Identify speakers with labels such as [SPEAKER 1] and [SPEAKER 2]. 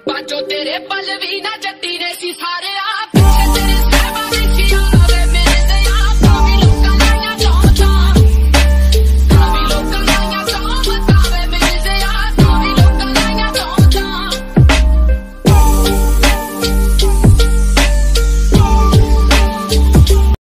[SPEAKER 1] बाजो तेरे पल भी ना जट्टी ने सी सारे